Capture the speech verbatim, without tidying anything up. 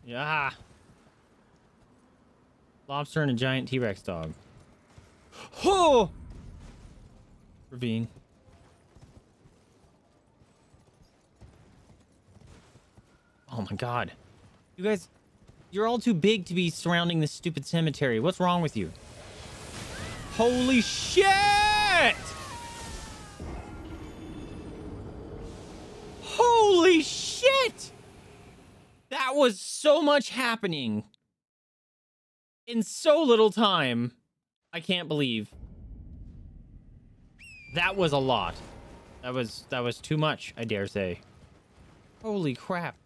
Yeah. Lobster and a giant T-Rex dog. Oh! Ravine. Oh my god. You guys, you're all too big to be surrounding this stupid cemetery. What's wrong with you? Holy shit! Holy shit! That was so much happening in so little time. I can't believe. That was a lot. That was that was too much, I dare say. Holy crap.